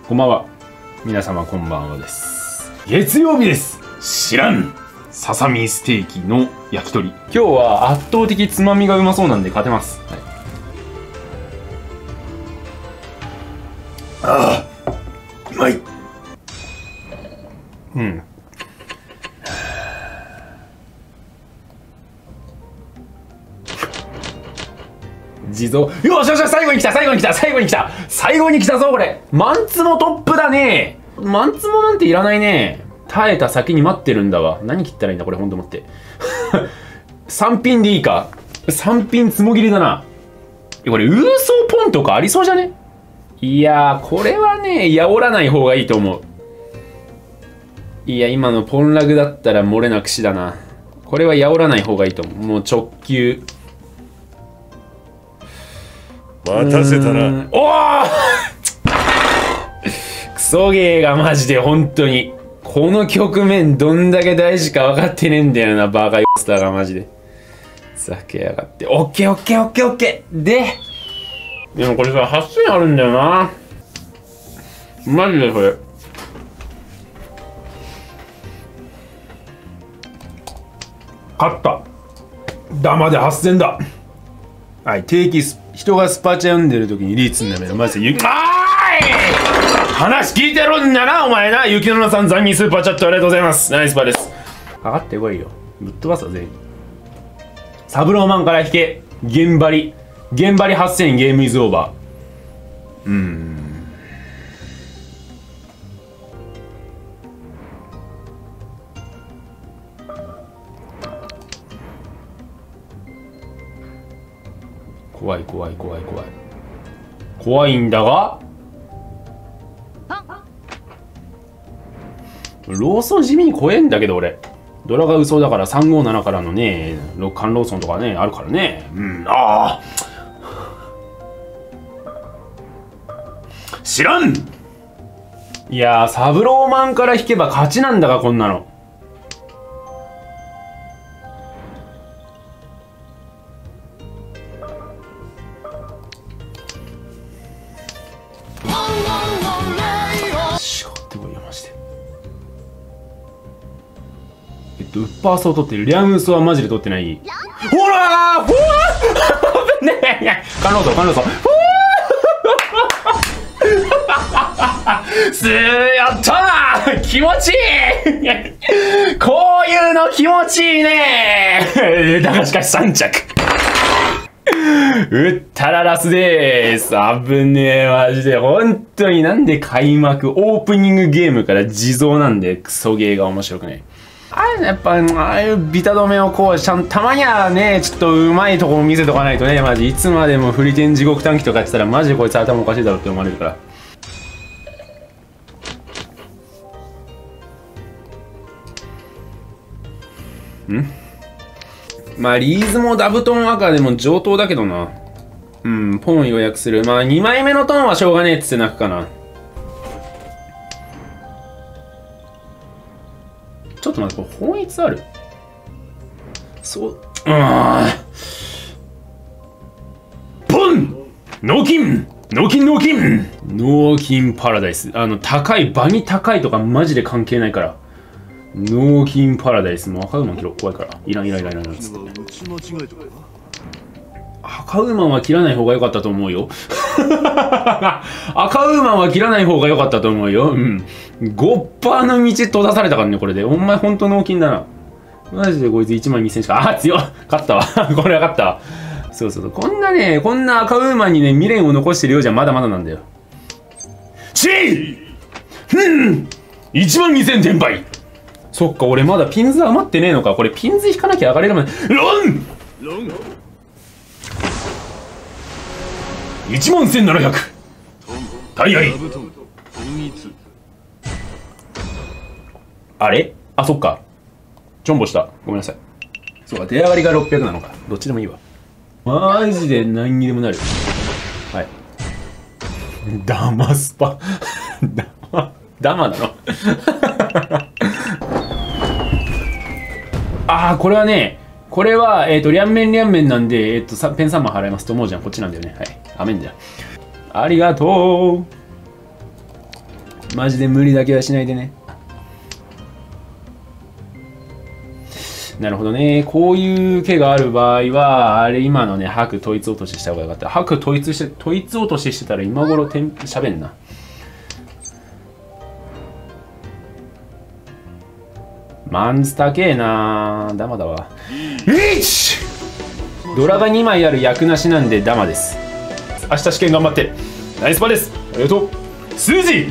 こんばんは。皆様こんばんはです。月曜日です。知らんささみステーキの焼き鳥。今日は圧倒的つまみがうまそうなんで勝てます。はい、ああ、うまい。うん。地蔵。よしよしよし、最後に来た最後に来た最後に来た最後に来たぞこれ。マンツモトップだね。マンツモなんていらないね。耐えた先に待ってるんだわ。何切ったらいいんだこれ、ほんと待って。3品でいいか。3品つもぎりだな。これウーソーポンとかありそうじゃね。いやー、これはね、やおらない方がいいと思う。いや、今のポンラグだったら漏れなく死だな。これはやおらない方がいいと思う。もう直球。 待たせたな。 おおクソゲーがマジで本当に。この局面どんだけ大事か分かってねえんだよな、バカヨスターがマジで。ふざけやがって。オッケーオッケーオッケーオッケーでもこれさ、8000あるんだよな。マジでこれ。勝った。ダマで8000だ。はい、定期人がスパチャ読んでる時にリーツんだめど、マジで話聞いてるんだな、お前な。雪のさん、残忍スーパーチャットありがとうございます。ナイスパーです。かかってこいよ。ぶっ飛ばすわ、全員。サブローマンから引け。現張り8000、ゲームイズオーバー。怖い怖い怖い怖い。怖いんだがローソン地味に怖えんだけど俺。ドラが嘘だから357からのね、カンローソンとかね、あるからね。ああ知らん。いやー、サブローマンから引けば勝ちなんだが、こんなの。ウッパーソー取ってる。リャムソはマジで取ってない。ほらーほーねえ、カンローソンカンローソン。やったー気持ちいいこういうの気持ちいいねだがしかし3着うったらラスでーす。危ねえマジで。本当になんで開幕オープニングゲームから地蔵なんでクソゲーが面白くね。やっぱああいうビタ止めをこうたまにはね、ちょっとうまいところ見せとかないとね。マジいつまでもフリテン地獄短期とかやってたらマジでこいつ頭おかしいだろって思われるから。まあリーズもダブトン赤でも上等だけどな。ポン予約する。まあ2枚目のトンはしょうがねえっつって泣くかな。ちょっと待って、これ本一ある。そう、ポン脳筋脳筋脳筋脳筋パラダイス。高い、場に高いとかマジで関係ないから。脳筋パラダイス。もう赤馬切ろう。怖いから。いらん。つって。赤馬は切らない方が良かったと思うよ。赤馬は切らない方が良かったと思うよ。5%の道閉ざされたからね、これで。お前ほんと脳筋だな。マジでこいつ1万2000しか。強っ勝ったわ。これは勝ったわ。そう。こんな赤馬にね、未練を残してるようじゃまだまだなんだよ。1万2000転売。そっか、俺まだピンズ余ってねえのか。これピンズ引かなきゃ上がれるまで。ロン1万1700。大愛。あれそっか。チョンボした。ごめんなさい。そうか、出上がりが600なのか。どっちでもいいわ。マジで何にでもなる。はい。ダマスパ。ダマなのこれはね、これは、リャンメンなんで、ペン3万払いますと思うじゃん。こっちなんだよね。はい。アメンだよ。ありがとう。 マジで無理だけはしないでね。なるほどね。こういう毛がある場合は、あれ今のね、白統一落としした方がよかった。白統一落とししてたら今頃喋んな。マンズ高えな。ダマだわ。リーチ！ドラが2枚ある役なしなんでダマです。明日試験頑張って。ナイスパです。ありがとう。スージー！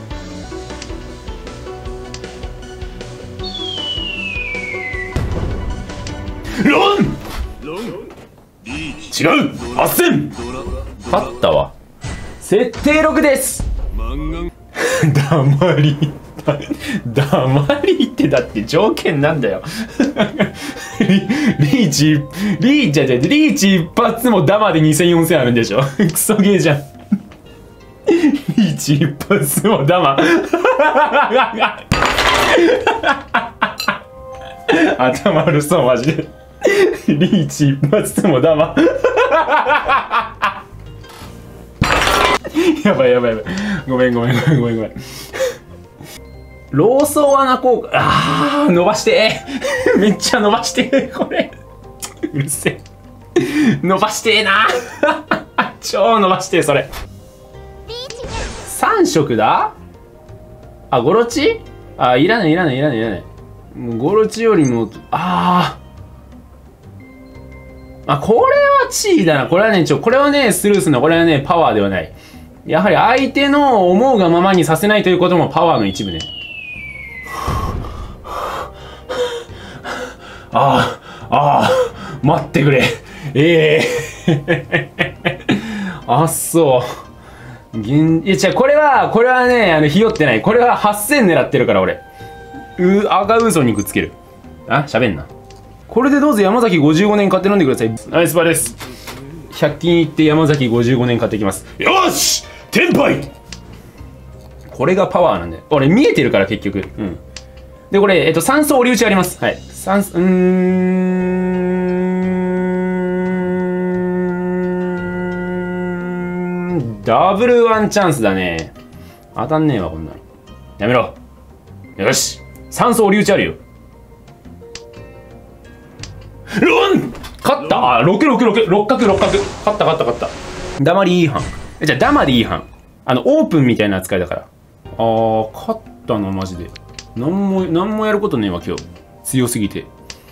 ロン！違う !8000！ 勝ったわ。設定6です。黙りってだって条件なんだよ。リーチ一発もダマで2000、4000あるんでしょ。クソゲーじゃん。リーチ一発もダマ。頭悪そうマジで。リーチ一発もダマ。やばい。ごめん。ローソー穴効果。伸ばして。めっちゃ伸ばして。これ。うるせえ。伸ばしてえな。超伸ばしてえ、それ。3色だ？ゴロチ？いらない。もうゴロチよりも、これはチーだな。これはね、スルーするの。これはね、パワーではない。やはり相手の思うがままにさせないということもパワーの一部ね。待ってくれ。そう。いや、違う、これはね、ひよってない。これは8000狙ってるから、俺。赤嘘にくっつける。喋んな。これでどうぞ山崎55年買って飲んでください。ナイスパです。100均行って山崎55年買ってきます。よし！テンパイ！これがパワーなんだよ。俺見えてるから結局。うん。で、これ、3層折り打ちあります。はい。ダブルワンチャンスだね。当たんねえわ、こんなの。やめろ。よし。3層折り打ちあるよ。ロン！勝った！6角。勝った。黙り違反。じゃあ、黙り違反。オープンみたいな扱いだから。勝ったな、マジで。なんもやることねえわ、今日。強すぎて。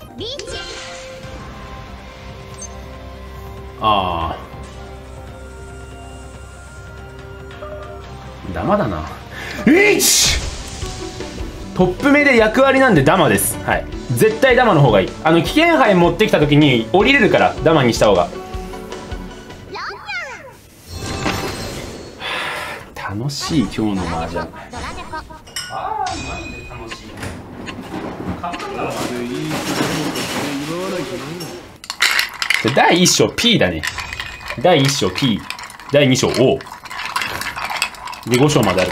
ダマだな。トップ目で役割なんでダマです。はい。絶対ダマの方がいい。危険杯持ってきた時に降りれるからダマにした方が。楽しい今日の麻雀。マジで楽しい。第1章 P だね。第1章 P。第2章 O。で5章まであるから。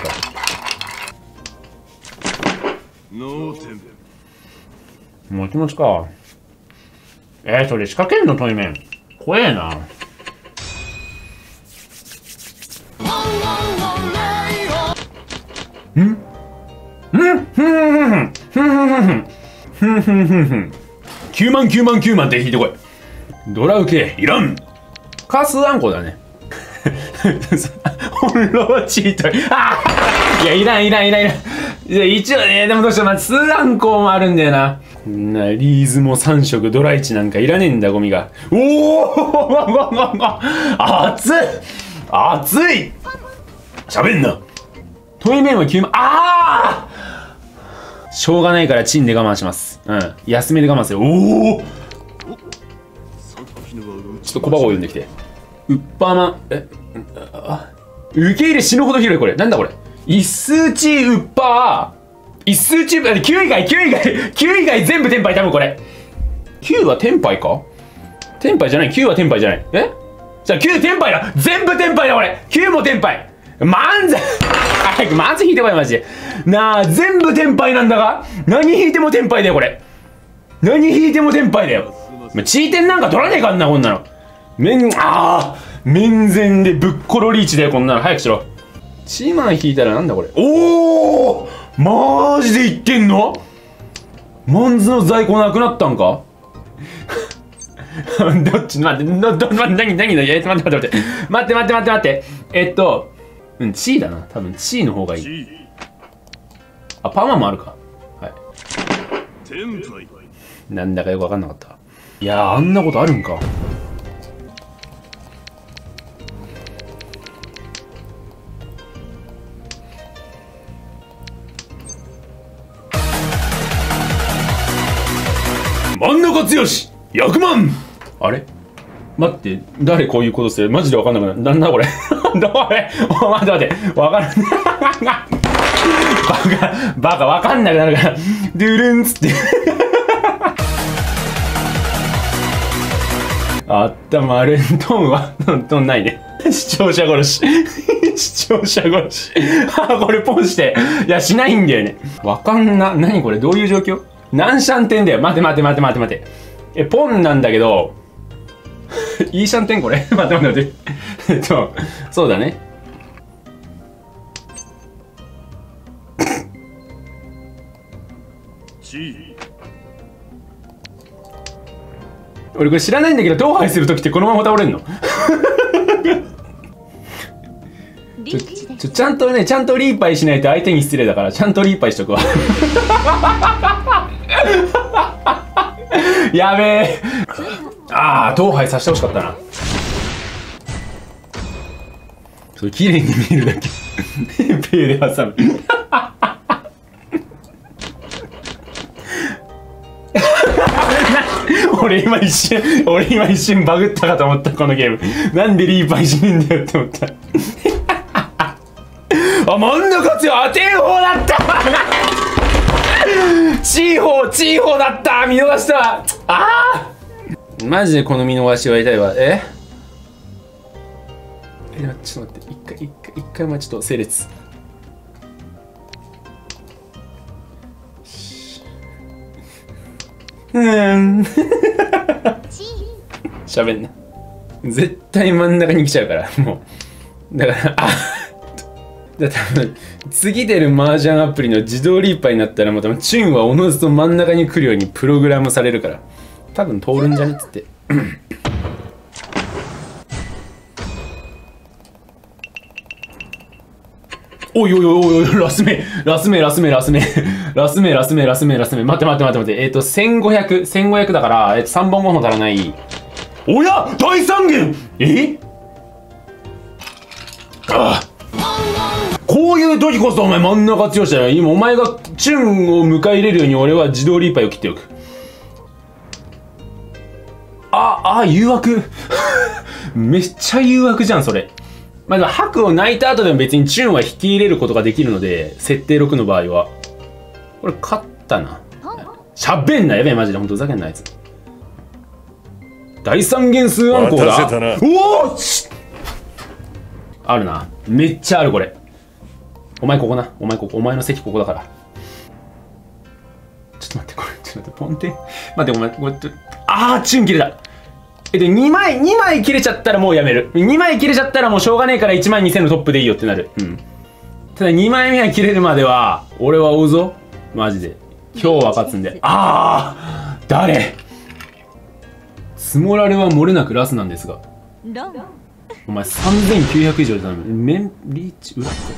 もちもちか。それ仕掛けんの対面。怖えな。9万って引いてこい。ドラウケいらん。カスあんこだね。翻弄チート。いや、いらん。いや、一応ね、でもどうしよう、スーアンコもあるんだよな。こんなリーズも3色、ドラ1なんかいらねえんだ、ゴミが。熱い喋んな。トイメンは9万。しょうがないからチンで我慢します。安めで我慢する。ちょっと小箱を読んできて。ウッパーマン、受け入れ死ぬほど広いこれ。なんだこれ。一数値ウッパー。一数値、9以外全部テンパイ多分これ。9はテンパイか？テンパイじゃない。9はテンパイじゃない。じゃあ9テンパイだ。全部テンパイだ俺。9もテンパイ。マンズ早くマンズ引いてこいマジで。全部テンパイなんだが、何引いてもテンパイだよこれ。何引いてもテンパイだよ。チーテンなんか取らねえかんなこんなの。面前でぶっころリーチだよこんなの。早くしろ。 チーマン引いたらなんだこれ。おおマジで言ってんの？マンズの在庫なくなったんか？どっち待って、何いや、待って。チーだな。多分チーの方がいい。あ、パーマもあるか。はい。なんだかよくわかんなかった。いやー、あんなことあるんか。真ん中剛100万。あれ待って、誰こういうことする？マジでわかんなくなる。なんだこれ。どれ待って、わかんない。バカわかんなくなるから。ドゥルンっつって。頭悪い。トンないね。視聴者殺し。視聴者殺し。これポンして。いや、しないんだよね。わかんな。何これどういう状況？何シャンテンだよ。待て。ポンなんだけど、いいシャンテンこれ待って。そうだね。俺これ知らないんだけど、同杯するときってこのまま倒れんの？ちゃんとリーパイしないと相手に失礼だから、ちゃんとリーパイしとくわ。やべえ。同杯させてほしかったな。それ綺麗に見えるだけ。ペイで挟む。俺今一瞬バグったかと思った。このゲームなんでリーパイしねえんだよって思った。真ん中強い。当てん方だった。チーホーだった。見逃した。マジでこの見逃しは痛いわ。ちょっと待って。一回ちょっと整列。喋んな。絶対真ん中に来ちゃうからもう。だから多分次出る麻雀アプリの自動リーパーになったらもう多分チュンはおのずと真ん中に来るようにプログラムされるから多分通るんじゃねっつって。おいラスメ待って1500だから3本5本足らない。おや大三元。こういう時こそお前真ん中強しだよ。今お前がチュンを迎え入れるように俺は自動リーパーを切っておく。誘惑。めっちゃ誘惑じゃんそれ。まあでも白を泣いた後でも別にチュンは引き入れることができるので、設定6の場合はこれ勝ったな。しゃべんな。やべえマジでほんとふざけんなあいつ。第三元数暗号だ。おおあるな。めっちゃあるこれ。お前ここな。お前の席ここだから。ちょっと待ってこれ。ちょっと待ってポンテン。待ってお前こうやって。チュン切れた。2枚切れちゃったらもうやめる。2枚切れちゃったらもうしょうがねえから1万2000のトップでいいよってなる。ただ2枚目が切れるまでは俺は追うぞマジで。今日は勝つんで。誰？スモラレは漏れなくラスなんですが。お前3900以上で頼む。メンリーチ裏って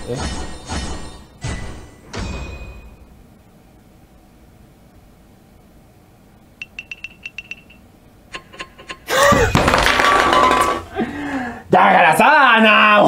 だからさ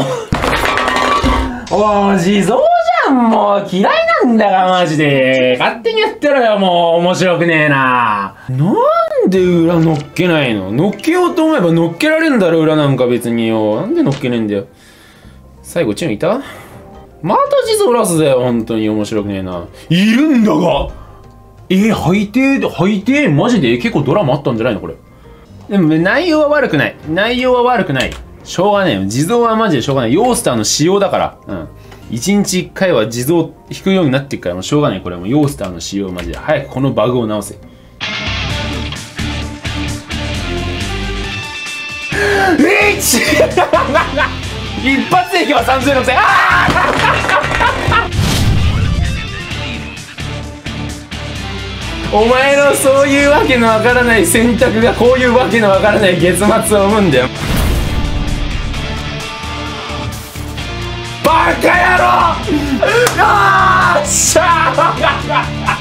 お地蔵じゃん。もう嫌いなんだからマジで。勝手にやってろよ。もう面白くねえな。なんで裏乗っけないの？乗っけようと思えば乗っけられんだろ裏なんか別によ。なんで乗っけねえんだよ。最後チュンいた？また地蔵ラスだよ。本当に面白くねえな。いるんだが最低マジで結構ドラマあったんじゃないのこれ。でも内容は悪くない。しょうがねえよ。地蔵はマジでしょうがない。ヨースターの仕様だから。1日1回は地蔵引くようになっていくからもうしょうがない。これはもうヨースターの仕様マジで。早くこのバグを直せ。リーチ一発でいけば30のせい。あお前のそういうわけのわからない選択がこういうわけのわからない結末を生むんだよ。バカ野郎。よっしゃー